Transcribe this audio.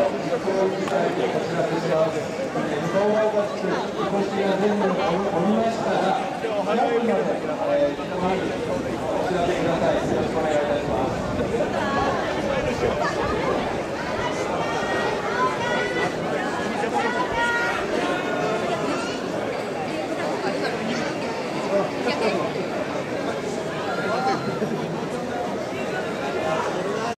実行にされてこちらでします。向こう側がお越しが全部おりましたら、100分までこちらでください。よろしくお願いいたします。